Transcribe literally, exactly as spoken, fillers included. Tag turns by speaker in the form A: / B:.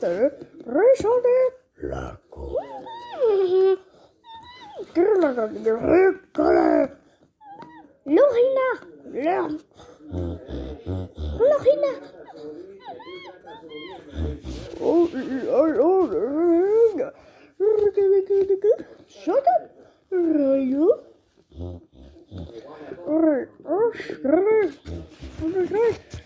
A: Resolute, resolute, lago. Lorina, Lorina. Oh, oh, oh, shut up, you. Oh,